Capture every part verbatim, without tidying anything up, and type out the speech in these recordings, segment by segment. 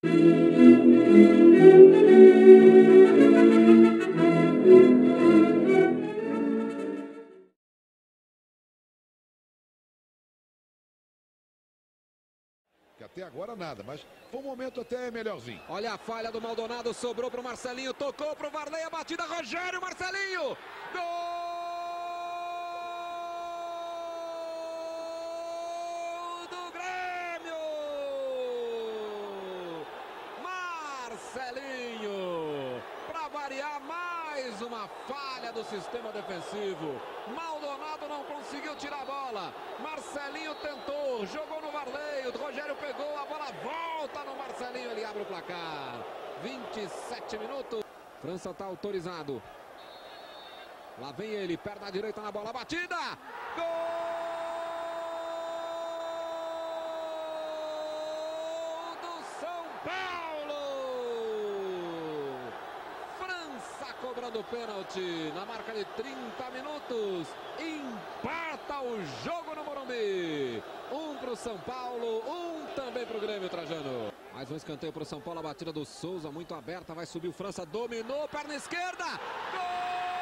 Até agora nada, mas foi um momento até melhorzinho. Olha a falha do Maldonado, sobrou para o Marcelinho, tocou para o Varley, a batida, Rogério, Marcelinho! Gol do Grêmio! Marcelinho! Para variar, mais uma falha do sistema defensivo. Maldonado não conseguiu tirar a bola. Marcelinho tentou, jogou no Varley, o Rogério pegou, a bola volta no Marcelinho, ele abre o placar. vinte e sete minutos. França está autorizado. Lá vem ele, perna direita na bola, batida! Gol do São Paulo! França cobrando pênalti na marca de trinta minutos. Empata o jogo no Morumbi. Um para o São Paulo, um também para o Grêmio, Trajano. Mais um escanteio para o São Paulo, a batida do Souza muito aberta, vai subir o França, dominou, perna esquerda. Gol!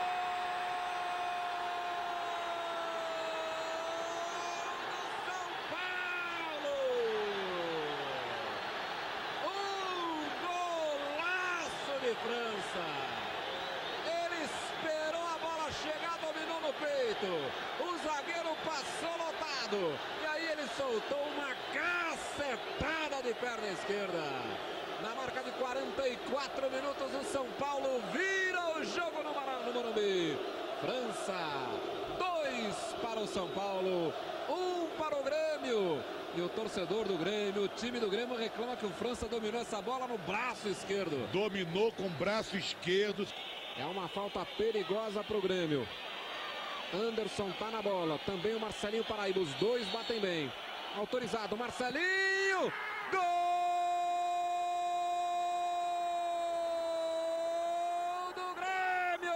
França, ele esperou a bola chegar, dominou no peito, o zagueiro passou lotado, e aí ele soltou uma cacetada de perna esquerda. Na marca de quarenta e quatro minutos, o São Paulo vira o jogo no Morumbi. França, dois para o São Paulo, um para o Grêmio. E o torcedor do Grêmio, o time do Grêmio reclama que o França dominou essa bola no braço esquerdo. Dominou com o braço esquerdo. É uma falta perigosa para o Grêmio. Anderson tá na bola, também o Marcelinho Paraíba, os dois batem bem. Autorizado, Marcelinho! Gol do Grêmio!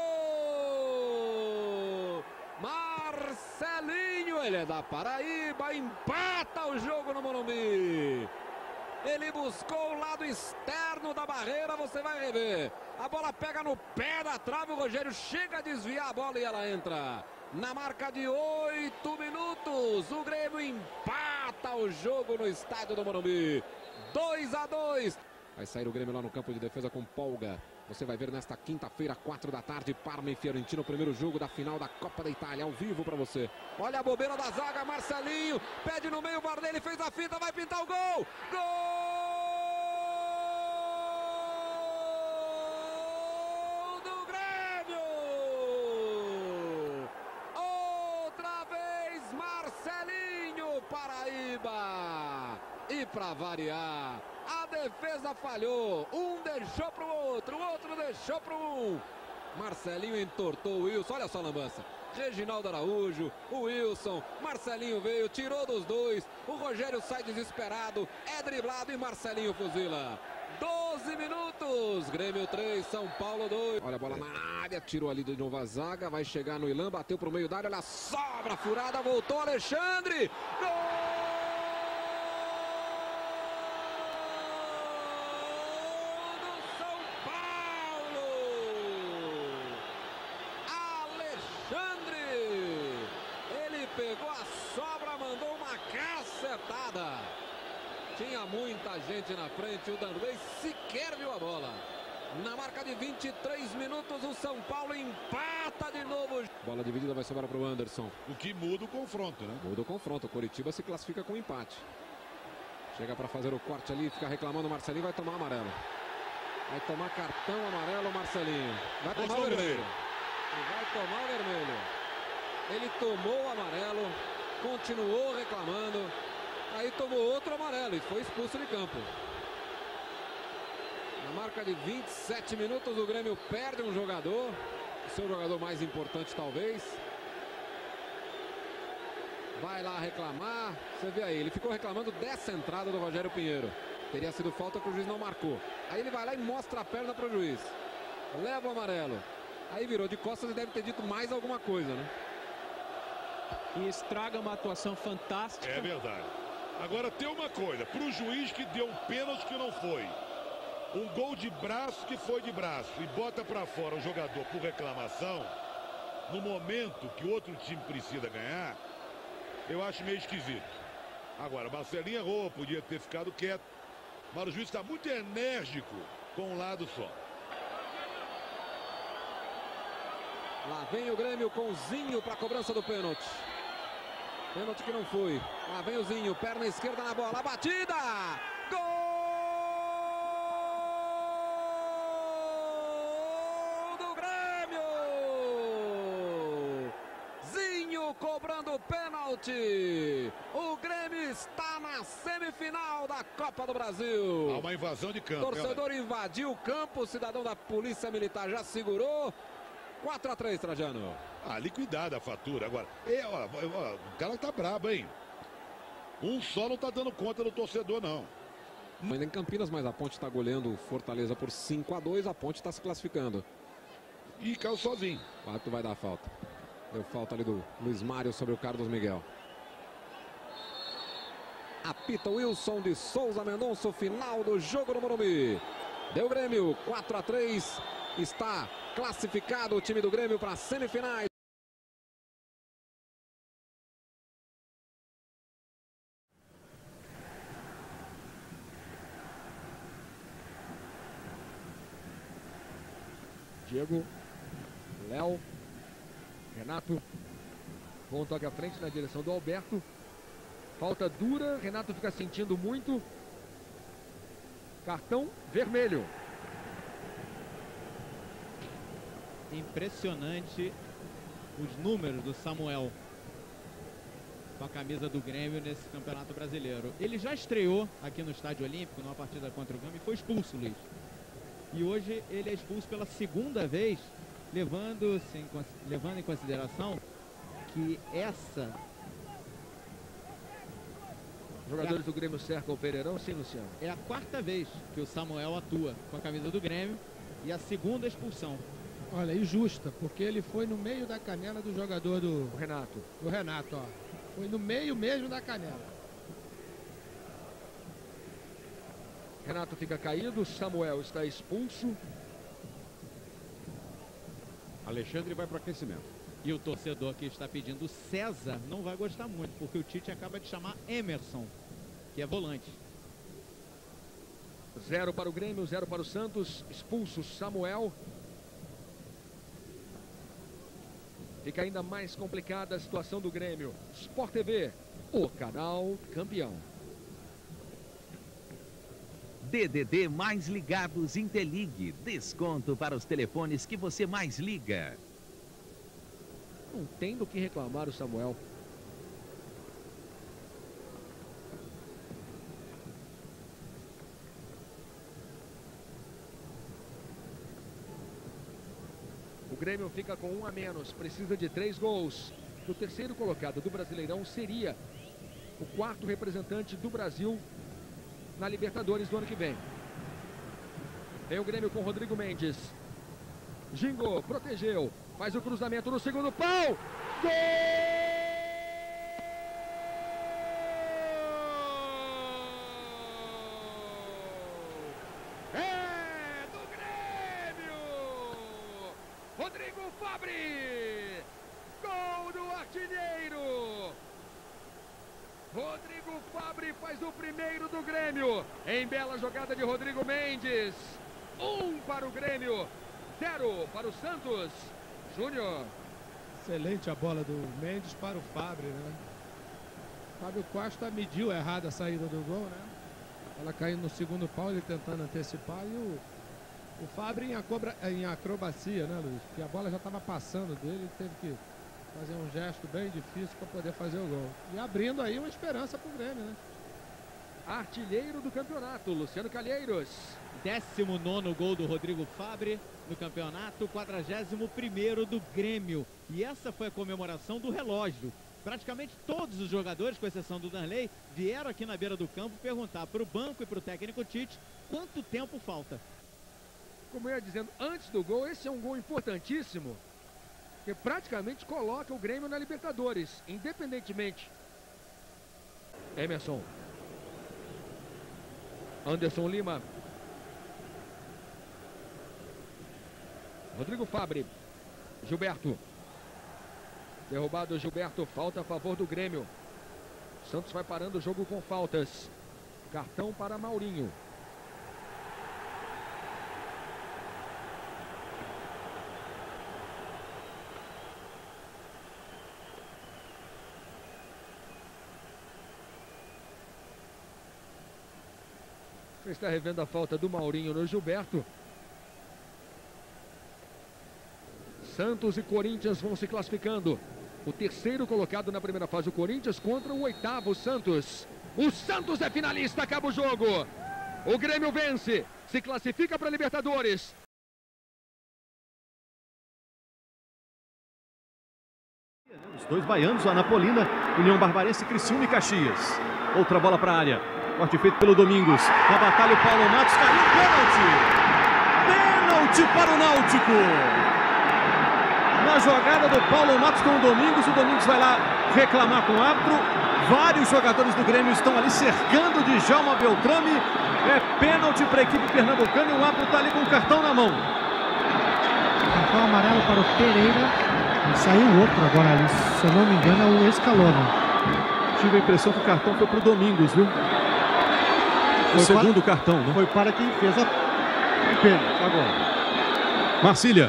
Marcelinho, ele é da Paraíba, empata o jogo no Morumbi. Ele buscou o lado externo da barreira, você vai rever. A bola pega no pé da trave, o Rogério chega a desviar a bola e ela entra. Na marca de oito minutos, o Grêmio empata o jogo no estádio do Morumbi. dois a dois. Vai sair o Grêmio lá no campo de defesa com folga. Você vai ver nesta quinta-feira, quatro da tarde, Parma e Fiorentina, o primeiro jogo da final da Copa da Itália, ao vivo para você. Olha a bobeira da zaga, Marcelinho, pede no meio, o Varley fez a fita, vai pintar o gol! Gol do Grêmio! Outra vez, Marcelinho, Paraíba! E para variar, a defesa falhou, um deixou para o outro, o outro deixou para um. Marcelinho entortou o Wilson, olha só a lambança. Reginaldo Araújo, o Wilson, Marcelinho veio, tirou dos dois, o Rogério sai desesperado, é driblado e Marcelinho fuzila. doze minutos, Grêmio três, São Paulo dois. Olha a bola na área, tirou ali de novo a zaga, vai chegar no Ilan, bateu para o meio da área, olha a sobra furada, voltou Alexandre, gol! Pegou a sobra, mandou uma cacetada. Tinha muita gente na frente, o Danley sequer viu a bola. Na marca de vinte e três minutos, o São Paulo empata de novo. Bola dividida vai sobrar para o Anderson. O que muda o confronto, né? Muda o confronto, o Coritiba se classifica com empate. Chega para fazer o corte ali, fica reclamando o Marcelinho, vai tomar amarelo. Vai tomar cartão amarelo o Marcelinho. Vai tomar o vermelho. E vai tomar o vermelho. Ele tomou o amarelo, continuou reclamando, aí tomou outro amarelo e foi expulso de campo. Na marca de vinte e sete minutos, o Grêmio perde um jogador, o seu jogador mais importante talvez. Vai lá reclamar, você vê aí, ele ficou reclamando dessa entrada do Rogério Pinheiro. Teria sido falta que o juiz não marcou. Aí ele vai lá e mostra a perna para o juiz. Leva o amarelo. Aí virou de costas e deve ter dito mais alguma coisa, né? E estraga uma atuação fantástica. É verdade. Agora tem uma coisa, para o juiz que deu um pênalti que não foi, Um gol de braço que foi de braço e bota para fora o jogador por reclamação, no momento que o outro time precisa ganhar, eu acho meio esquisito. Agora, Marcelinho errou, podia ter ficado quieto, mas o juiz está muito enérgico com um lado só. Lá vem o Grêmio com o Zinho para a cobrança do pênalti. Pênalti que não foi. Lá vem o Zinho, perna esquerda na bola, a batida! Gol do Grêmio! Zinho cobrando o pênalti. O Grêmio está na semifinal da Copa do Brasil. Há uma invasão de campo. Torcedor invadiu o campo, o cidadão da Polícia Militar já segurou. quatro a três, Trajano. Ah, liquidada a fatura. Agora, é, ó, ó, o cara tá brabo, hein? Um só não tá dando conta do torcedor, não. Ainda em Campinas, mas a Ponte está goleando o Fortaleza por cinco a dois. A Ponte está se classificando. E caiu sozinho. O árbitro vai dar falta. Deu falta ali do Luiz Mário sobre o Carlos Miguel. Apita Wilson de Souza Mendonça, o final do jogo no Morumbi. Deu Grêmio, quatro a três. Está classificado o time do Grêmio para as semifinais. Diego, Léo, Renato, com um toque à frente na direção do Alberto. Falta dura, Renato fica sentindo muito. Cartão vermelho. Impressionante os números do Samuel com a camisa do Grêmio nesse Campeonato Brasileiro. Ele já estreou aqui no Estádio Olímpico numa partida contra o Grêmio e foi expulso, Luiz. E hoje ele é expulso pela segunda vez, levando, -se em, levando em consideração que essa... Os jogadores é a... do Grêmio cercam o Pereirão, sim, Luciano? É a quarta vez que o Samuel atua com a camisa do Grêmio e a segunda expulsão. Olha, injusta, porque ele foi no meio da canela do jogador do o Renato. Do Renato, ó. Foi no meio mesmo da canela. Renato fica caído, Samuel está expulso. Alexandre vai para o aquecimento. E o torcedor que está pedindo César não vai gostar muito, porque o Tite acaba de chamar Emerson, que é volante. Zero para o Grêmio, zero para o Santos. Expulso Samuel. Fica ainda mais complicada a situação do Grêmio. Sport T V, o canal campeão. D D D Mais Ligados Interligue. Desconto para os telefones que você mais liga. Não tem do que reclamar o Samuel. O Grêmio fica com um a menos, precisa de três gols. O terceiro colocado do Brasileirão seria o quarto representante do Brasil na Libertadores do ano que vem. Vem o Grêmio com Rodrigo Mendes. Gingo protegeu, faz o cruzamento no segundo pau. Gol! É do Grêmio! Rodrigo Fabre! Gol do artilheiro! Rodrigo Fabre faz o primeiro do Grêmio. Em bela jogada de Rodrigo Mendes. Um para o Grêmio, zero para o Santos. Júnior. Excelente a bola do Mendes para o Fabre, né? Fábio Costa mediu errado a saída do gol, né? Ela caindo no segundo pau, ele tentando antecipar e o, o Fabre em, acobra, em acrobacia, né, Luiz? Porque a bola já estava passando dele, ele teve que fazer um gesto bem difícil para poder fazer o gol. E abrindo aí uma esperança para o Grêmio, né? Artilheiro do campeonato, Luciano Calheiros. décimo nono gol do Rodrigo Fabre no campeonato, quadragésimo primeiro do Grêmio. E essa foi a comemoração do relógio. Praticamente todos os jogadores, com exceção do Danley, vieram aqui na beira do campo perguntar para o banco e para o técnico Tite quanto tempo falta. Como eu ia dizendo, antes do gol, esse é um gol importantíssimo, que praticamente coloca o Grêmio na Libertadores, independentemente. Emerson. Anderson Lima. Rodrigo Fabre. Gilberto. Derrubado Gilberto, falta a favor do Grêmio. Santos vai parando o jogo com faltas. Cartão para Maurinho. Você está revendo a falta do Maurinho no Gilberto. Santos e Corinthians vão se classificando. O terceiro colocado na primeira fase, o Corinthians, contra o oitavo, o Santos. O Santos é finalista, acaba o jogo. O Grêmio vence, se classifica para a Libertadores. Os dois baianos, o Anapolina, União Barbarense, Criciúma e Caxias. Outra bola para a área. Corte feito pelo Domingos. Na batalha, o Paulo Matos caiu. Pênalti! Pênalti para o Náutico! Na jogada do Paulo Matos com o Domingos, o Domingos vai lá reclamar com o árbitro. Vários jogadores do Grêmio estão ali cercando de Djalma Beltrame. É pênalti para a equipe pernambucana e o árbitro está ali com o cartão na mão. Cartão amarelo para o Pereira. E saiu outro agora ali, se eu não me engano, é o Escalona. Tive a impressão que o cartão foi para o Domingos, viu? O segundo para... cartão, né? Foi para quem fez a... o pênalti agora. Marcília.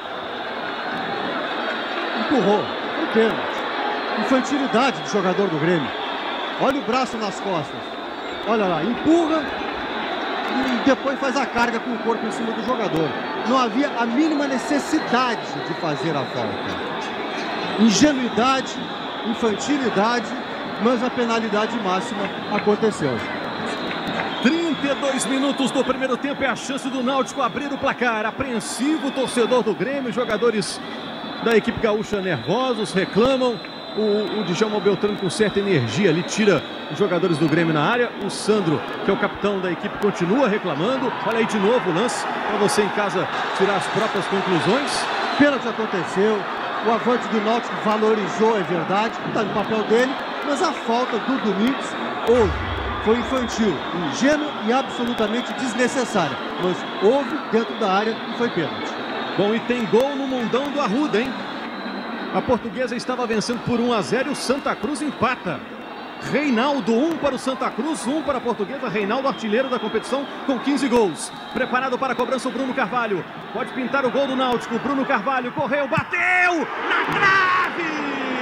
Empurrou, foi pênalti. Infantilidade do jogador do Grêmio. Olha o braço nas costas. Olha lá, empurra e depois faz a carga com o corpo em cima do jogador. Não havia a mínima necessidade de fazer a falta. Ingenuidade, infantilidade, mas a penalidade máxima aconteceu. trinta e dois minutos do primeiro tempo é a chance do Náutico abrir o placar. Apreensivo o torcedor do Grêmio, jogadores da equipe gaúcha nervosos, reclamam. O, o Djalma Beltrame com certa energia ali tira os jogadores do Grêmio na área. O Sandro, que é o capitão da equipe, continua reclamando. Olha aí de novo o lance para você em casa tirar as próprias conclusões. Pênalti aconteceu, o avante do Náutico valorizou, é verdade, está no papel dele, mas a falta do Domingos houve. Foi infantil, ingênuo e absolutamente desnecessária. Mas houve dentro da área e foi pênalti. Bom, e tem gol no mundão do Arruda, hein? A Portuguesa estava vencendo por um a zero e o Santa Cruz empata. Reinaldo, um para o Santa Cruz, um para a Portuguesa. Reinaldo, artilheiro da competição, com quinze gols. Preparado para a cobrança o Bruno Carvalho. Pode pintar o gol do Náutico. Bruno Carvalho correu, bateu na trave!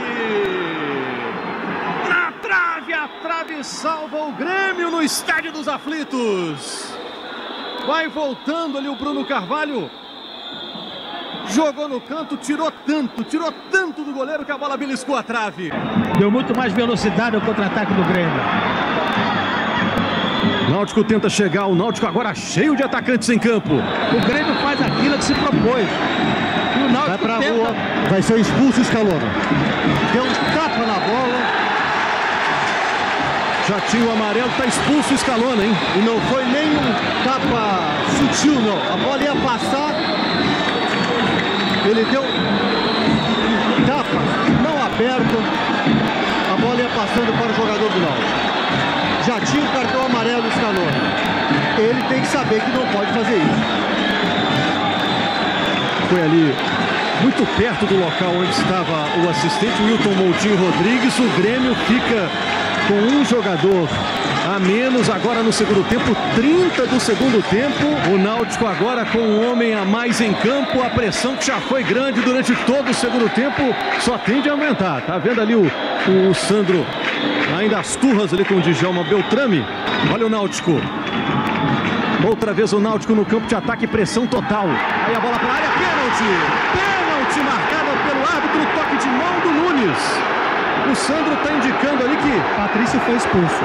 Na trave, a trave salva o Grêmio no Estádio dos Aflitos. Vai voltando ali o Bruno Carvalho. Jogou no canto, tirou tanto, tirou tanto do goleiro que a bola beliscou a trave. Deu muito mais velocidade ao contra-ataque do Grêmio. Náutico tenta chegar, o Náutico agora cheio de atacantes em campo. O Grêmio faz aquilo que se propôs. E o Náutico vai pra tenta... rua, vai ser expulso o Escalona. Deu um tapa na bola. Já tinha o amarelo, tá expulso o Escalona, hein? E não foi nem um tapa sutil, não. A bola ia passar. Ele deu um tapa, não aberto, a bola ia passando para o jogador do Náutico. Já tinha o cartão amarelo do Scaloni. Ele tem que saber que não pode fazer isso. Foi ali, muito perto do local onde estava o assistente Wilton Moutinho Rodrigues. O Grêmio fica com um jogador a menos agora no segundo tempo, trinta do segundo tempo. O Náutico agora com um homem a mais em campo. A pressão que já foi grande durante todo o segundo tempo só tende a aumentar. Tá vendo ali o, o Sandro ainda as turras ali com o Djalma Beltrame. Olha o Náutico. Outra vez o Náutico no campo de ataque, pressão total. Aí a bola para a área, pênalti! Pênalti marcada pelo árbitro, toque de mão do Nunes. O Sandro está indicando ali que Patrício foi expulso.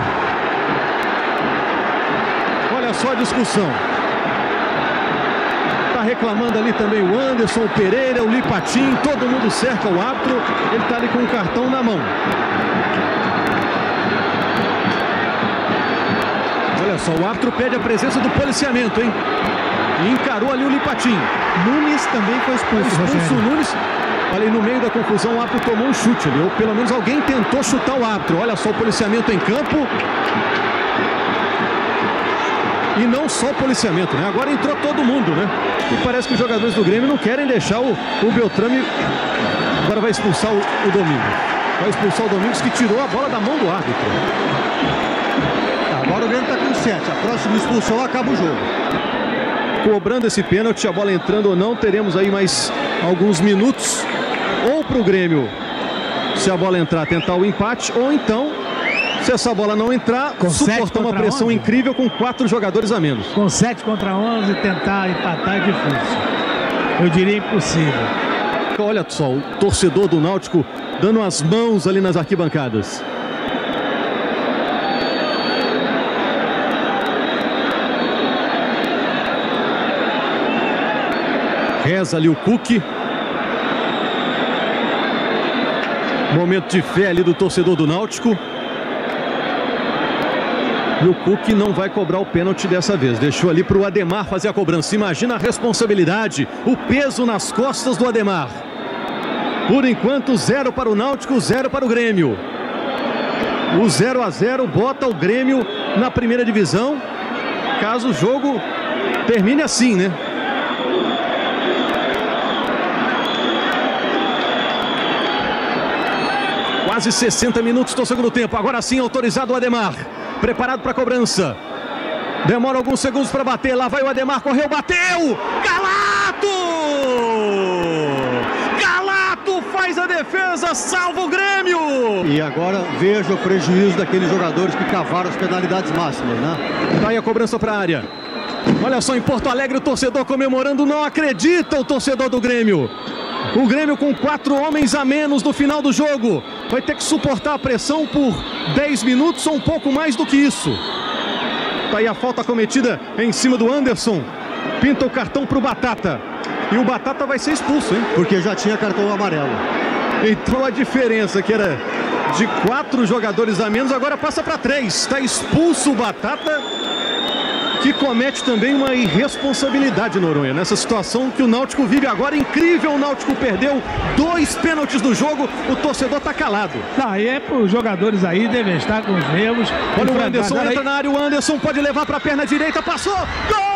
Olha só a discussão. Está reclamando ali também o Anderson, o Pereira, o Lipatim, todo mundo cerca o árbitro. Ele está ali com o cartão na mão. Olha só, o árbitro pede a presença do policiamento, hein? E encarou ali o Lipatim. Nunes também foi expulso. Expulso o Nunes. Olha aí, no meio da confusão, o árbitro tomou um chute ali. Ou pelo menos alguém tentou chutar o árbitro. Olha só o policiamento em campo. E não só o policiamento, né? Agora entrou todo mundo, né? E parece que os jogadores do Grêmio não querem deixar o, o Beltrame. Agora vai expulsar o, o Domingos. Vai expulsar o Domingos, que tirou a bola da mão do árbitro. Agora o Grêmio está com sete. A próxima expulsão acaba o jogo. Cobrando esse pênalti, a bola entrando ou não, teremos aí mais alguns minutos. Ou para o Grêmio, se a bola entrar, tentar o empate, ou então, se essa bola não entrar, com suportar uma pressão onze. Incrível com quatro jogadores a menos. Com sete contra onze, tentar empatar é difícil. Eu diria impossível. Olha só, o torcedor do Náutico dando as mãos ali nas arquibancadas. Reza ali o Cook. Momento de fé ali do torcedor do Náutico. E o Cook não vai cobrar o pênalti dessa vez. Deixou ali para o Ademar fazer a cobrança. Imagina a responsabilidade, o peso nas costas do Ademar. Por enquanto, zero para o Náutico, zero para o Grêmio. O zero a zero bota o Grêmio na primeira divisão. Caso o jogo termine assim, né? Quase sessenta minutos do segundo tempo. Agora sim, autorizado o Ademar. Preparado para a cobrança. Demora alguns segundos para bater. Lá vai o Ademar, correu, bateu! Galato! Galato faz a defesa, salva o Grêmio! E agora veja o prejuízo daqueles jogadores que cavaram as penalidades máximas, né? Tá aí a cobrança para a área. Olha só, em Porto Alegre o torcedor comemorando. Não acredita o torcedor do Grêmio. O Grêmio com quatro homens a menos no final do jogo. Vai ter que suportar a pressão por dez minutos ou um pouco mais do que isso. Tá aí a falta cometida em cima do Anderson. Pinta o cartão para o Batata. E o Batata vai ser expulso, hein? Porque já tinha cartão amarelo. Então a diferença que era de quatro jogadores a menos agora passa para três. Está expulso o Batata, que comete também uma irresponsabilidade, Noronha, nessa situação que o Náutico vive agora. Incrível, o Náutico perdeu dois pênaltis no jogo, o torcedor tá calado. Tá, e é para os jogadores aí, devem estar com os nervos. Olha o Anderson, entra aí na área, o Anderson pode levar para a perna direita, passou, gol!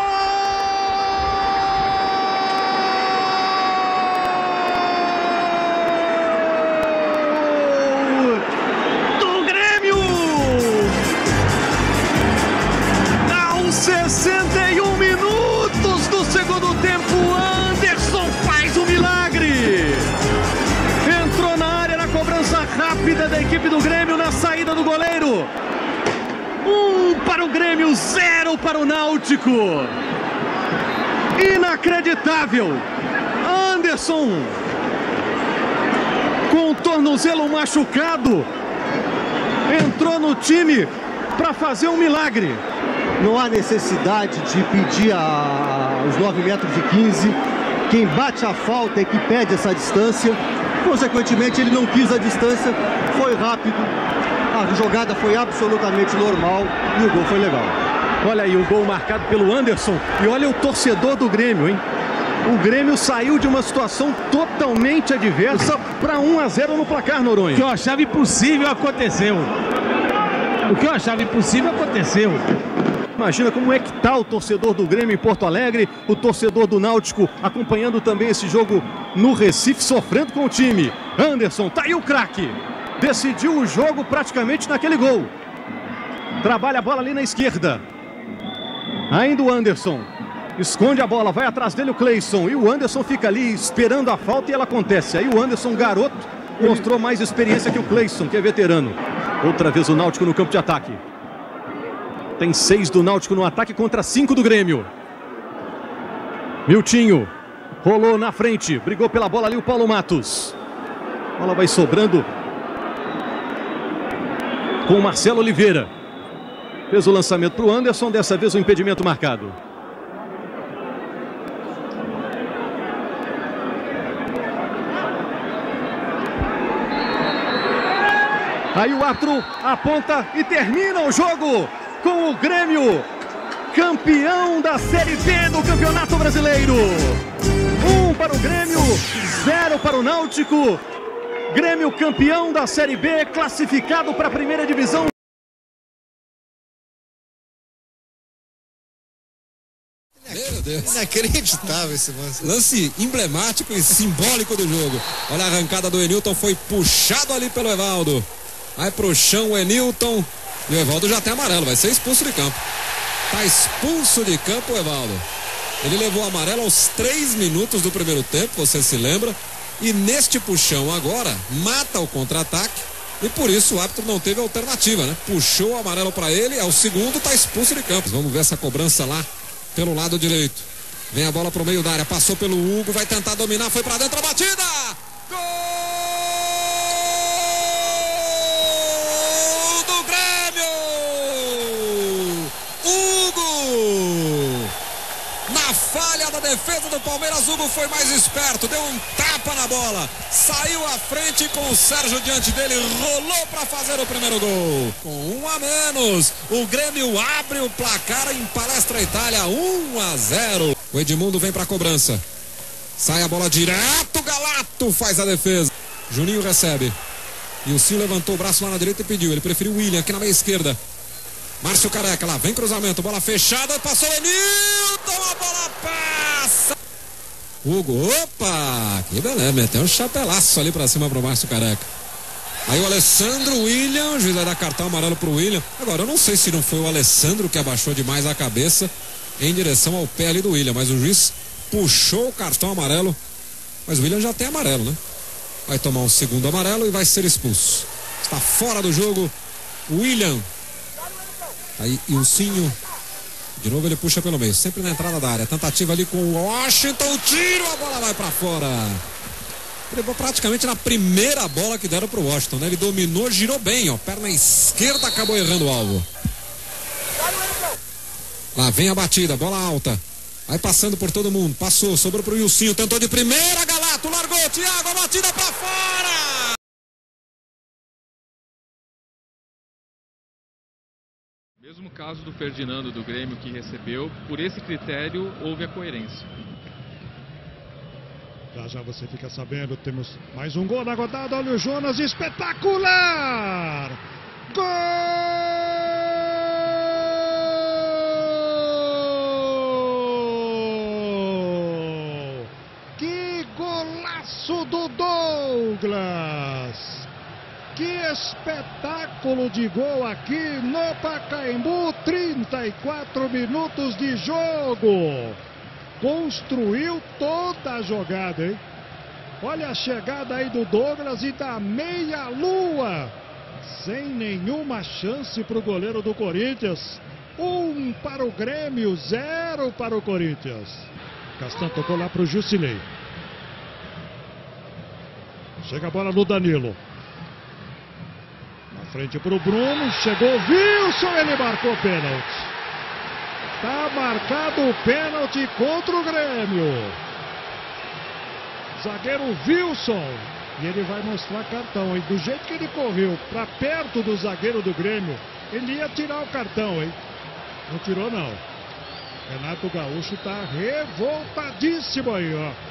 sessenta e um minutos do segundo tempo, Anderson faz o milagre. Entrou na área na cobrança rápida da equipe do Grêmio na saída do goleiro. Um para o Grêmio, zero para o Náutico. Inacreditável. Anderson, com o tornozelo machucado, entrou no time para fazer um milagre. Não há necessidade de pedir a, os nove metros e quinze. Quem bate a falta é que pede essa distância. Consequentemente, ele não quis a distância. Foi rápido. A jogada foi absolutamente normal. E o gol foi legal. Olha aí o gol marcado pelo Anderson. E olha o torcedor do Grêmio, hein? O Grêmio saiu de uma situação totalmente adversa para um a zero no placar, Noronha. O que eu achava impossível aconteceu. O que eu achava impossível aconteceu. Imagina como é que tá o torcedor do Grêmio em Porto Alegre, o torcedor do Náutico acompanhando também esse jogo no Recife, sofrendo com o time. Anderson, tá aí o craque. Decidiu o jogo praticamente naquele gol. Trabalha a bola ali na esquerda. Ainda o Anderson. Esconde a bola, vai atrás dele o Cleison. E o Anderson fica ali esperando a falta e ela acontece. Aí o Anderson, garoto, mostrou mais experiência que o Cleison, que é veterano. Outra vez o Náutico no campo de ataque. Tem seis do Náutico no ataque contra cinco do Grêmio. Miltinho rolou na frente, brigou pela bola ali o Paulo Matos. A bola vai sobrando com o Marcelo Oliveira. Fez o lançamento para o Anderson, dessa vez o impedimento marcado. Aí o árbitro aponta e termina o jogo com o Grêmio campeão da Série B do Campeonato Brasileiro. Um para o Grêmio, zero para o Náutico. Grêmio campeão da Série B, classificado para a primeira divisão. Meu Deus. Inacreditável esse lance. Lance emblemático e simbólico do jogo. Olha a arrancada do Enilton, foi puxado ali pelo Evaldo. Vai pro chão o Enilton. E o Evaldo já tem amarelo, vai ser expulso de campo. Tá expulso de campo o Evaldo. Ele levou amarelo aos três minutos do primeiro tempo, você se lembra? E neste puxão agora, mata o contra-ataque. E por isso o árbitro não teve alternativa, né? Puxou o amarelo para ele, ao segundo tá expulso de campo. Vamos ver essa cobrança lá pelo lado direito. Vem a bola pro meio da área, passou pelo Hugo, vai tentar dominar, foi para dentro a batida! Gol do Grêmio! Hugo! Na falha da defesa do Palmeiras, Hugo foi mais esperto, deu um tapa na bola, saiu à frente com o Sérgio diante dele, rolou para fazer o primeiro gol. Com um a menos, o Grêmio abre o placar em Palestra Itália, um a zero. O Edmundo vem para a cobrança, sai a bola direto, Galato faz a defesa. Juninho recebe, e o Sil levantou o braço lá na direita e pediu, ele preferiu o William aqui na meia esquerda. Márcio Careca, lá vem cruzamento, bola fechada, passou Enilton, a bola passa. Hugo, opa, que beleza, meteu um chapelaço ali pra cima pro Márcio Careca. Aí o Alessandro, William, o juiz vai dar cartão amarelo pro William. Agora, eu não sei se não foi o Alessandro que abaixou demais a cabeça em direção ao pé ali do William, mas o juiz puxou o cartão amarelo, mas o William já tem amarelo, né? Vai tomar um segundo amarelo e vai ser expulso. Está fora do jogo, o William. Aí, Ilcinho, de novo ele puxa pelo meio, sempre na entrada da área, tentativa ali com o Washington, tiro, a bola vai pra fora. Praticamente na primeira bola que deram pro Washington, né? Ele dominou, girou bem, ó, perna esquerda, acabou errando o alvo. Lá vem a batida, bola alta, vai passando por todo mundo, passou, sobrou pro Ilcinho, tentou de primeira, Galato, largou, Thiago, a batida pra fora. Mesmo caso do Ferdinando do Grêmio que recebeu, por esse critério houve a coerência. Já já você fica sabendo, temos mais um gol na rodada, olha o Jonas, espetacular! Gol! Que golaço do Douglas! Que espetáculo de gol aqui no Pacaembu, trinta e quatro minutos de jogo. Construiu toda a jogada, hein? Olha a chegada aí do Douglas e da meia-lua. Sem nenhuma chance para o goleiro do Corinthians. Um para o Grêmio, zero para o Corinthians. Castan tocou lá para o Jusilei. Chega a bola no Danilo. Na frente para o Bruno, chegou o Wilson, ele marcou o pênalti. Está marcado o pênalti contra o Grêmio. Zagueiro Wilson. E ele vai mostrar cartão, hein? Do jeito que ele correu para perto do zagueiro do Grêmio, ele ia tirar o cartão, hein? Não tirou, não. Renato Gaúcho está revoltadíssimo aí, ó.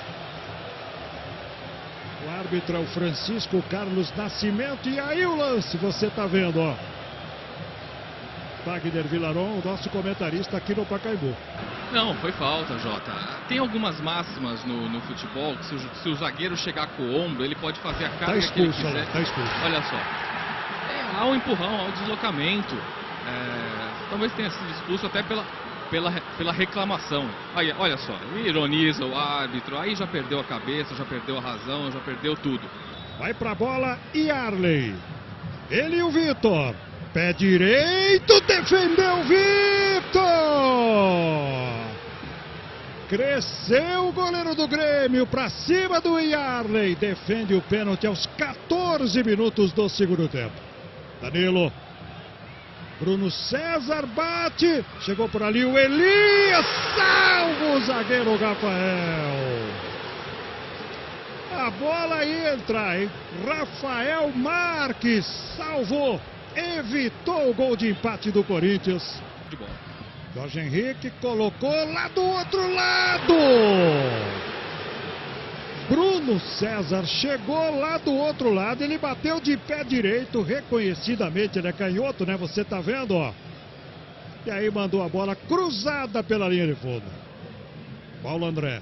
O árbitro é o Francisco Carlos Nascimento. E aí o lance, você tá vendo, ó. Wagner Vilaron, o nosso comentarista aqui no Pacaembu. Não, foi falta, Jota. Tem algumas máximas no, no futebol que se o, se o zagueiro chegar com o ombro, ele pode fazer a carga tá expulso, que ele quiser. Lá, tá expulso. Olha só. É, há um empurrão, há um deslocamento. É, talvez tenha sido expulso até pela, pela, pela reclamação. Aí, olha só, ironiza o árbitro, aí já perdeu a cabeça, já perdeu a razão, já perdeu tudo. Vai pra bola e Arley. Ele e o Vitor. Pé direito, defendeu o Vitor! Cresceu o goleiro do Grêmio para cima do Yarley. Defende o pênalti aos quatorze minutos do segundo tempo. Danilo. Bruno César bate. Chegou por ali o Elias. Salva o zagueiro Rafael. A bola entra, hein? Rafael Marques salvou. Evitou o gol de empate do Corinthians. De bola. Jorge Henrique colocou lá do outro lado. Bruno César chegou lá do outro lado. Ele bateu de pé direito, reconhecidamente. Ele é canhoto, né? Você tá vendo, ó. E aí mandou a bola cruzada pela linha de fundo. Paulo André.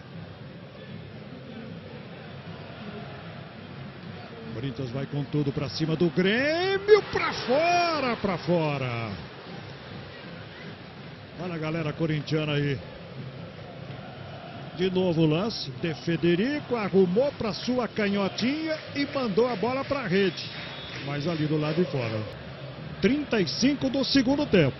Corinthians vai com tudo para cima do Grêmio, para fora, para fora. Olha a galera corintiana aí. De novo o lance, De Federico arrumou para sua canhotinha e mandou a bola para a rede. Mas ali do lado de fora. trinta e cinco do segundo tempo.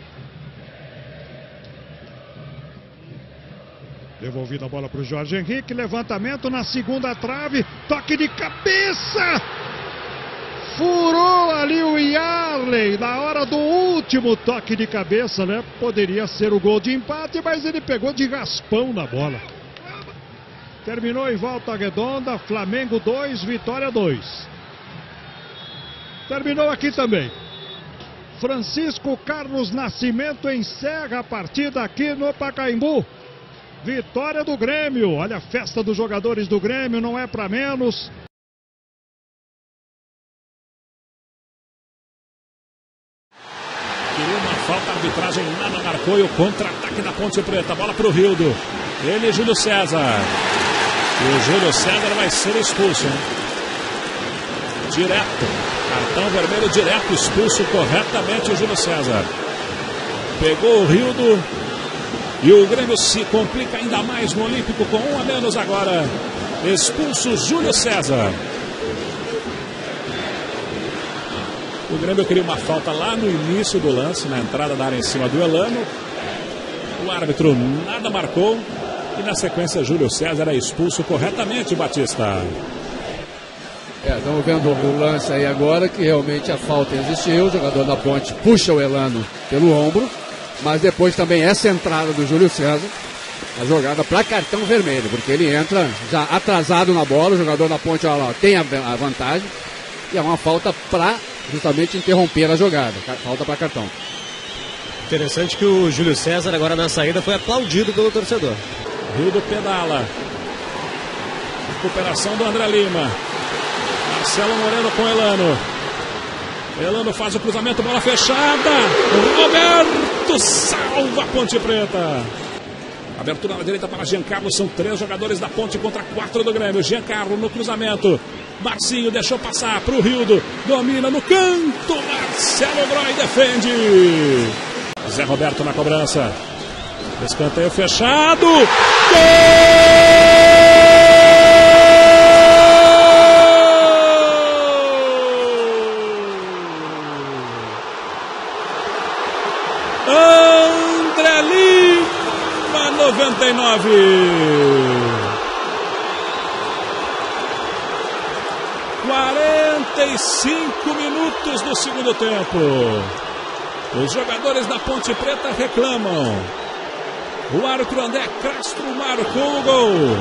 Devolvida a bola para o Jorge Henrique, levantamento na segunda trave, toque de cabeça! Furou ali o Yarley na hora do último toque de cabeça, né? Poderia ser o gol de empate, mas ele pegou de raspão na bola. Terminou em volta redonda, Flamengo dois, Vitória dois. Terminou aqui também. Francisco Carlos Nascimento encerra a partida aqui no Pacaembu. Vitória do Grêmio. Olha a festa dos jogadores do Grêmio, não é para menos. Queria uma falta, a arbitragem nada marcou e o contra-ataque da Ponte Preta. Bola para o Rildo. Ele e Júlio César. E o Júlio César vai ser expulso, hein? Direto. Cartão vermelho direto, expulso corretamente o Júlio César. Pegou o Rildo. E o Grêmio se complica ainda mais no Olímpico com um a menos agora. Expulso Júlio César. O Grêmio queria uma falta lá no início do lance, na entrada da área em cima do Elano. O árbitro nada marcou. E na sequência Júlio César é expulso corretamente, Batista. É, estamos vendo o lance aí agora, que realmente a falta existiu. O jogador da Ponte puxa o Elano pelo ombro. Mas depois também essa entrada do Júlio César, a jogada para cartão vermelho, porque ele entra já atrasado na bola. O jogador da Ponte, olha lá, tem a, a vantagem. E é uma falta para justamente interromper a jogada. Falta para cartão. Interessante que o Júlio César agora na saída foi aplaudido pelo torcedor. Rildo pedala. Recuperação do André Lima. Marcelo Moreno com Elano. Elano faz o cruzamento, bola fechada. Roberto salva a Ponte Preta. Abertura na direita para Giancarlo. São três jogadores da Ponte contra quatro do Grêmio. Giancarlo no cruzamento. Marcinho deixou passar para o Rildo. Domina no canto. Marcelo Groy defende. Zé Roberto na cobrança. Escanteio fechado. Gol! André Lima, noventa e nove. quarenta e cinco minutos do segundo tempo. Os jogadores da Ponte Preta reclamam. O árbitro André Castro marcou o gol.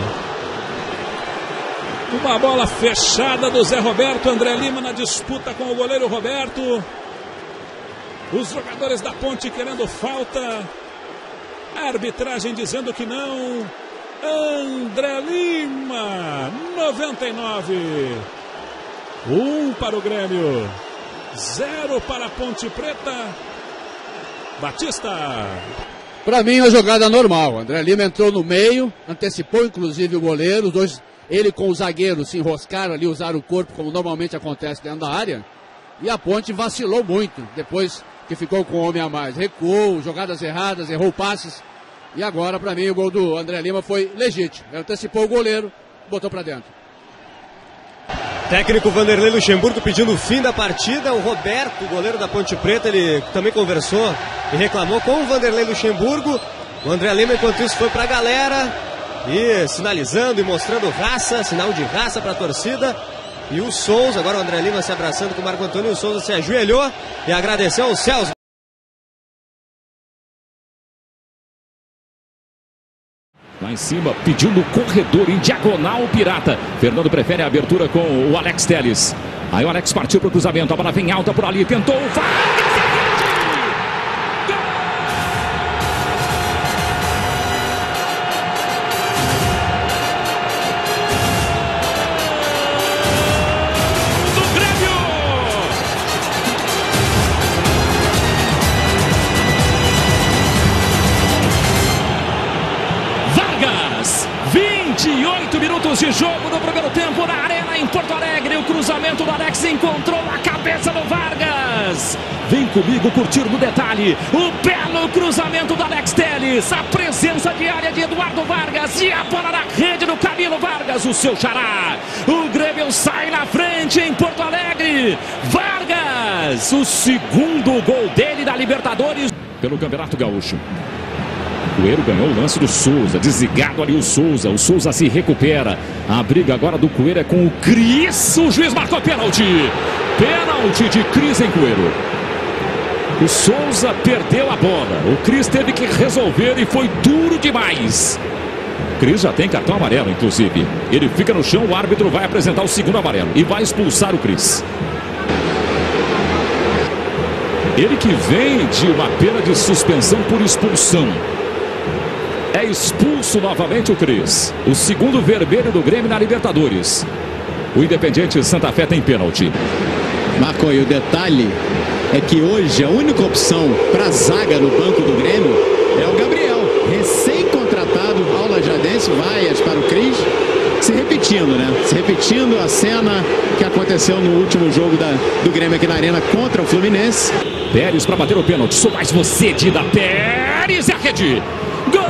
Uma bola fechada do Zé Roberto. André Lima na disputa com o goleiro Roberto. Os jogadores da Ponte querendo falta. A arbitragem dizendo que não. André Lima, noventa e nove. Um para o Grêmio. Zero para a Ponte Preta. Batista. Para mim, uma jogada normal. André Lima entrou no meio, antecipou inclusive o goleiro. Os dois, ele com o zagueiro se enroscaram ali, usaram o corpo como normalmente acontece dentro da área. E a Ponte vacilou muito depois que ficou com o homem a mais. Recuou, jogadas erradas, errou passes. E agora, para mim, o gol do André Lima foi legítimo. Ele antecipou o goleiro, botou para dentro. Técnico Vanderlei Luxemburgo pedindo o fim da partida. O Roberto, goleiro da Ponte Preta, ele também conversou e reclamou com o Vanderlei Luxemburgo. O André Lima, enquanto isso, foi para a galera e sinalizando e mostrando raça, sinal de raça para a torcida. E o Souza, agora o André Lima se abraçando com o Marco Antônio. O Souza se ajoelhou e agradeceu aos céus. Lá em cima, pediu no corredor, em diagonal, o Pirata. Fernando prefere a abertura com o Alex Telles. Aí o Alex partiu para o cruzamento, a bola vem alta por ali, tentou, vai! vinte e oito minutos de jogo do primeiro tempo na Arena em Porto Alegre. O cruzamento do Alex encontrou a cabeça do Vargas. Vem comigo curtir no detalhe o belo cruzamento do Alex Telles. A presença diária de Eduardo Vargas e a bola na rede do Camilo Vargas, o seu xará. O Grêmio sai na frente em Porto Alegre. Vargas, o segundo gol dele da Libertadores pelo Campeonato Gaúcho. Coelho ganhou o lance do Souza, desligado ali o Souza, o Souza se recupera. A briga agora do Coelho é com o Cris, o juiz marcou pênalti. Pênalti de Cris em Coelho. O Souza perdeu a bola, o Cris teve que resolver e foi duro demais. O Cris já tem cartão amarelo, inclusive. Ele fica no chão, o árbitro vai apresentar o segundo amarelo e vai expulsar o Cris. Ele que vem de uma pena de suspensão por expulsão. É expulso novamente o Cris. O segundo vermelho do Grêmio na Libertadores. O Independiente Santa Fé tem pênalti. Marco, e o detalhe é que hoje a única opção para a zaga no banco do Grêmio é o Gabriel. Recém-contratado ao Lajadense, vaias para o Cris. Se repetindo, né? Se repetindo a cena que aconteceu no último jogo da, do Grêmio aqui na Arena contra o Fluminense. Pérez para bater o pênalti. Sou mais você, Dida. Pérez e a rede. Gol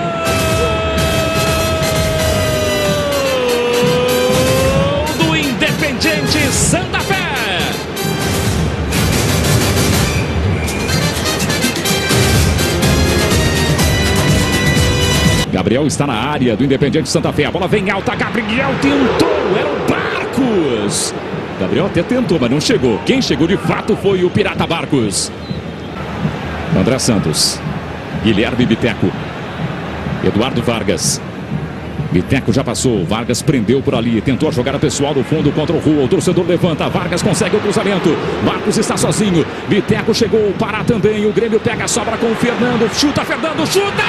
do Independiente Santa Fé. Gabriel está na área do Independiente Santa Fé. A bola vem alta. Gabriel tentou. Era o Barcos. Gabriel até tentou, mas não chegou. Quem chegou de fato foi o Pirata Barcos. André Santos. Guilherme Biteco. Eduardo Vargas. Biteco já passou. Vargas prendeu por ali. Tentou a jogada pessoal do fundo contra o Rua. O torcedor levanta. Vargas consegue o cruzamento. Marcos está sozinho. Biteco chegou. Parar também. O Grêmio pega a sobra com o Fernando. Chuta, Fernando. Chuta.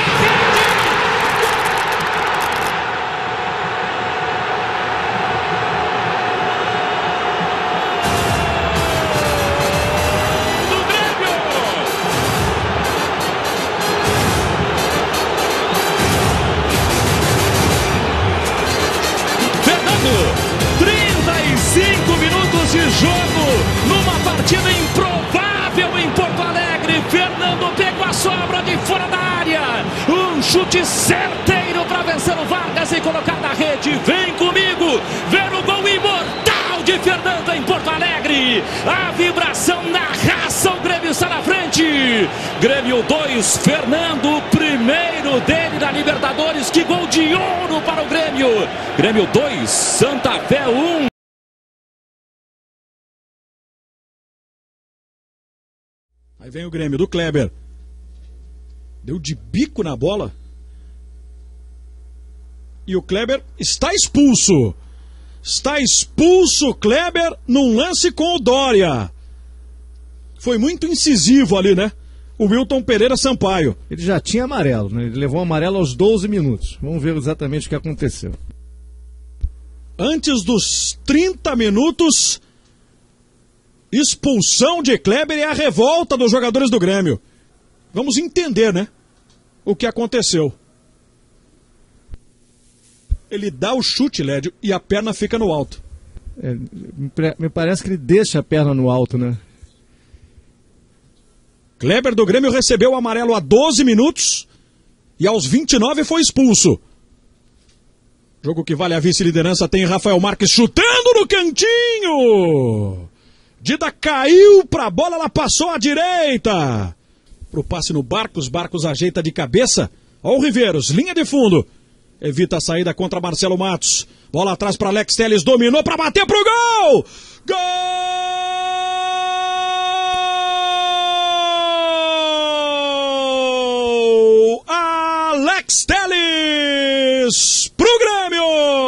trinta e cinco minutos de jogo numa partida improvável em Porto Alegre. Fernando pegou a sobra de fora da área. Um chute certeiro para vencer o Vargas e colocar na rede. Vem comigo ver o gol imortal de Fernando em Porto Alegre. A vibração na raça, o Grêmio está na frente. Grêmio dois, Fernando, o primeiro dele na Libertadores. Que gol de ouro para o Grêmio. Grêmio dois, Santa Fé um. Aí vem o Grêmio do Kleber. Deu de bico na bola. E o Kleber está expulso. Está expulso o Kleber num lance com o Dória. Foi muito incisivo ali, né? O Wilton Pereira Sampaio. Ele já tinha amarelo, né? Ele levou amarelo aos doze minutos. Vamos ver exatamente o que aconteceu. Antes dos trinta minutos, expulsão de Kleber e a revolta dos jogadores do Grêmio. Vamos entender, né? O que aconteceu. Ele dá o chute, Lédio, e a perna fica no alto. É, me parece que ele deixa a perna no alto, né? Kleber do Grêmio recebeu o amarelo a doze minutos e aos vinte e nove foi expulso. Jogo que vale a vice-liderança tem Rafael Marques chutando no cantinho. Dida caiu pra bola, ela passou à direita. Pro passe no Barcos, Barcos ajeita de cabeça. Ó o Riveiros, linha de fundo. Evita a saída contra Marcelo Matos. Bola atrás para Alex Telles, dominou para bater pro gol! Gol! Alex Telles pro Grêmio!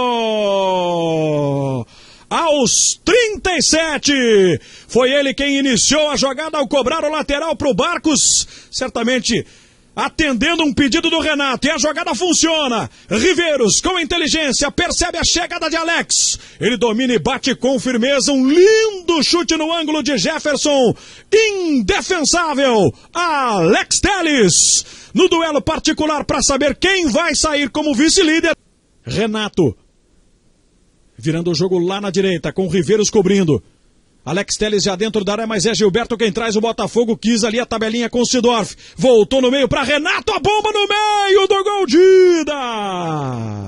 Aos trinta e sete, foi ele quem iniciou a jogada ao cobrar o lateral pro Barcos. Certamente atendendo um pedido do Renato, e a jogada funciona. Riveiros, com inteligência, percebe a chegada de Alex. Ele domina e bate com firmeza. Um lindo chute no ângulo de Jefferson. Indefensável. Alex Telles, no duelo particular para saber quem vai sair como vice-líder. Renato. Virando o jogo lá na direita, com o Riveiros cobrindo. Alex Telles já dentro da área, mas é Gilberto quem traz o Botafogo. Quis ali a tabelinha com o Sidorf. Voltou no meio para Renato, a bomba no meio do gol de ida.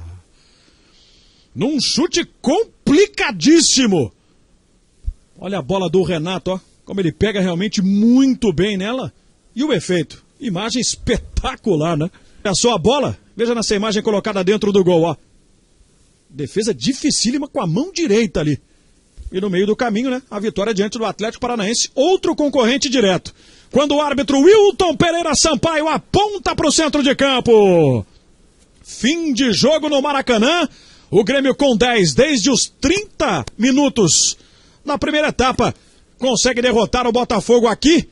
Num chute complicadíssimo. Olha a bola do Renato, ó. Como ele pega realmente muito bem nela. E o efeito. Imagem espetacular, né? É só a bola. Veja nessa imagem colocada dentro do gol, ó. Defesa dificílima com a mão direita ali. E no meio do caminho, né, a vitória diante do Atlético Paranaense, outro concorrente direto. Quando o árbitro Wilton Pereira Sampaio aponta para o centro de campo. Fim de jogo no Maracanã. O Grêmio com dez desde os trinta minutos. Na primeira etapa, consegue derrotar o Botafogo aqui.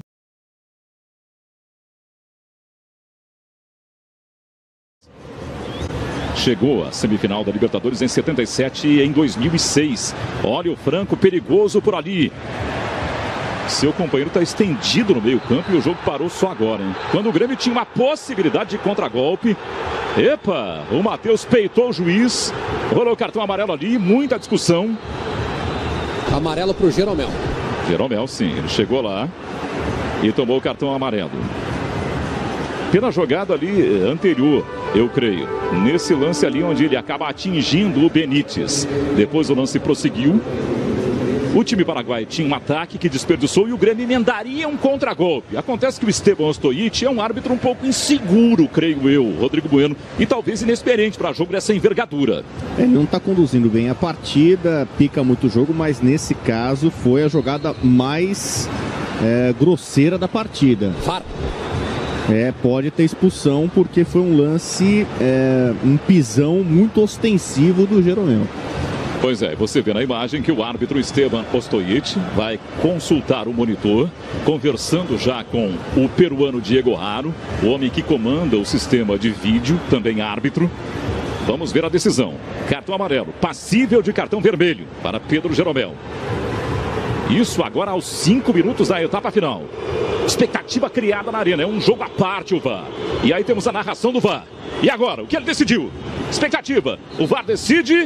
Chegou à semifinal da Libertadores em setenta e sete e em dois mil e seis. Olha o Franco perigoso por ali. Seu companheiro está estendido no meio campo e o jogo parou só agora, hein? Quando o Grêmio tinha uma possibilidade de contragolpe. Epa, o Matheus peitou o juiz. Rolou o cartão amarelo ali, muita discussão. Amarelo para o Jeromel. Jeromel, sim, ele chegou lá e tomou o cartão amarelo. Pela jogada ali anterior, eu creio. Nesse lance ali onde ele acaba atingindo o Benítez. Depois o lance prosseguiu. O time paraguaio tinha um ataque que desperdiçou e o Grêmio emendaria um contragolpe. Acontece que o Esteban Ostojic é um árbitro um pouco inseguro, creio eu, Rodrigo Bueno, e talvez inexperiente para jogo dessa envergadura. Ele não está conduzindo bem a partida, pica muito o jogo, mas nesse caso foi a jogada mais é, grosseira da partida. Far. É, pode ter expulsão porque foi um lance, é, um pisão muito ostensivo do Jeromel. Pois é, você vê na imagem que o árbitro Esteban Ostojic vai consultar o monitor, conversando já com o peruano Diego Haro, o homem que comanda o sistema de vídeo, também árbitro. Vamos ver a decisão. Cartão amarelo, passível de cartão vermelho para Pedro Jeromel. Isso agora aos cinco minutos da etapa final. Expectativa criada na arena, é um jogo à parte o V A R. E aí temos a narração do V A R. E agora, o que ele decidiu? Expectativa, o V A R decide.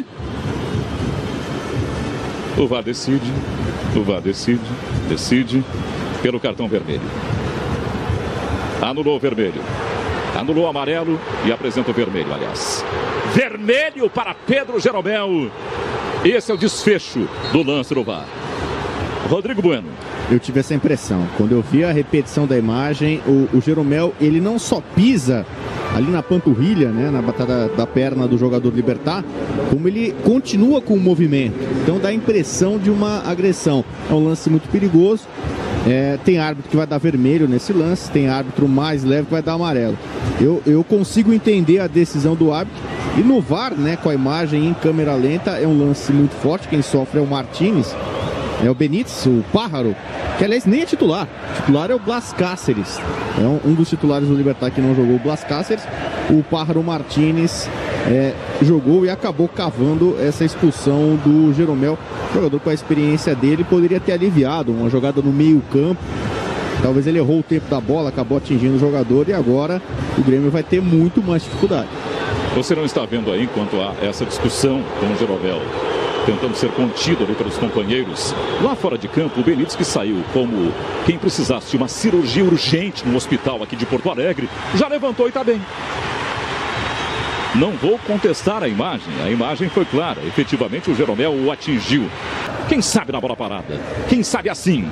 O V A R decide. O V A R decide. Decide pelo cartão vermelho. Anulou o vermelho. Anulou o amarelo e apresenta o vermelho, aliás. Vermelho para Pedro Jeromel. Esse é o desfecho do lance do V A R. Rodrigo Bueno. Eu tive essa impressão. Quando eu vi a repetição da imagem, o, o Jeromel, ele não só pisa ali na panturrilha, né, na batata da perna do jogador Libertad, como ele continua com o movimento. Então dá a impressão de uma agressão. É um lance muito perigoso. É, tem árbitro que vai dar vermelho nesse lance, tem árbitro mais leve que vai dar amarelo. Eu, eu consigo entender a decisão do árbitro. E no V A R, né, com a imagem em câmera lenta, é um lance muito forte. Quem sofre é o Martínez. É o Benítez, o Pájaro, que aliás nem é titular. O titular é o Blas Cáceres. É um, um dos titulares do Libertad que não jogou, o Blas Cáceres. O Pájaro Martínez é, jogou e acabou cavando essa expulsão do Jeromel. O jogador com a experiência dele poderia ter aliviado uma jogada no meio campo. Talvez ele errou o tempo da bola, acabou atingindo o jogador e agora o Grêmio vai ter muito mais dificuldade. Você não está vendo aí, enquanto há essa discussão com o Jeromel tentando ser contido ali pelos companheiros. Lá fora de campo, o Benítez, que saiu como quem precisasse de uma cirurgia urgente no hospital aqui de Porto Alegre, já levantou e está bem. Não vou contestar a imagem, a imagem foi clara, efetivamente o Jeromel o atingiu. Quem sabe na bola parada? Quem sabe assim?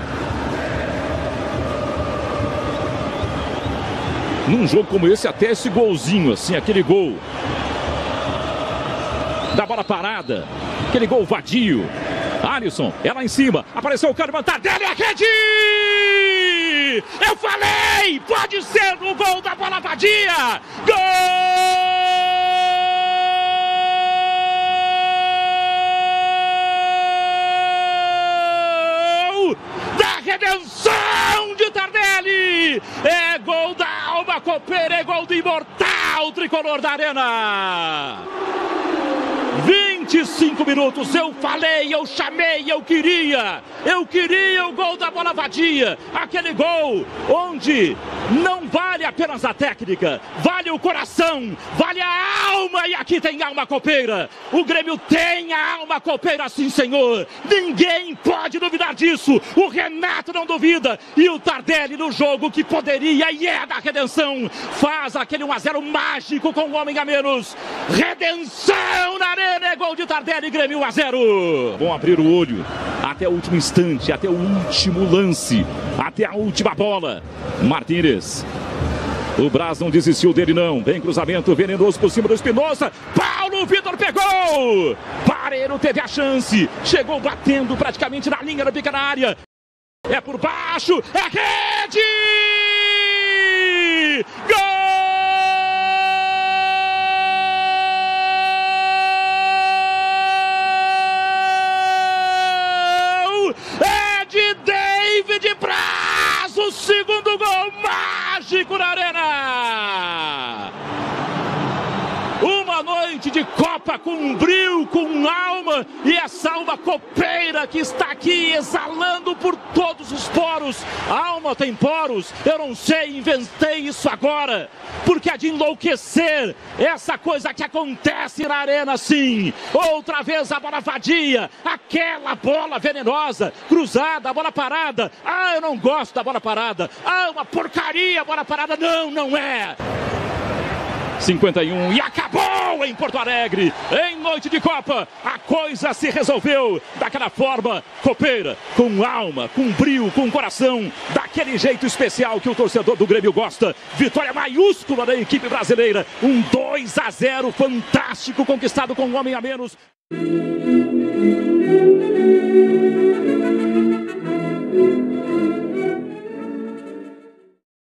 Num jogo como esse, até esse golzinho, assim, aquele gol da bola parada, aquele gol vadio. Alisson, é lá em cima, apareceu o Kahneman, Tardelli, a rede! Eu falei, pode ser o gol da bola vadia! Gol da redenção de Tardelli! É gol da alma copeira, é gol do imortal tricolor da Arena! vinte e cinco minutos, eu falei, eu chamei, eu queria, eu queria o gol da bola vadia, aquele gol onde não vale apenas a técnica, vale o coração, vale a alma copeira e aqui tem alma copeira. O Grêmio tem a alma copeira, sim senhor. Ninguém pode duvidar disso. O Renato não duvida. E o Tardelli no jogo que poderia e é da redenção. Faz aquele um a zero mágico com um homem a menos. Redenção na arena, é gol de Tardelli, Grêmio um a zero. Bom abrir o olho até o último instante, até o último lance, até a última bola. Martínez. O Braz não desistiu dele não. Vem cruzamento venenoso por cima do Espinosa. Paulo Vitor pegou. Pareiro teve a chance. Chegou batendo praticamente na linha da pequena área. É por baixo. É rede! Gol! É de David Braz, o segundo gol mágico na arena. Uma noite de Copa com brilho, com alma, e essa alma copeira que está aqui exalando por todos os poros. A alma tem poros, eu não sei, inventei isso agora, porque é de enlouquecer essa coisa que acontece na arena, sim. Outra vez a bola vadia, aquela bola venenosa, cruzada, a bola parada. Ah, eu não gosto da bola parada. Ah, uma porcaria a bola parada. Não, não é. cinquenta e um e acabou em Porto Alegre, em noite de Copa. A coisa se resolveu daquela forma copeira, com alma, com brilho, com coração, daquele jeito especial que o torcedor do Grêmio gosta. Vitória maiúscula da equipe brasileira, um dois a zero fantástico conquistado com um homem a menos.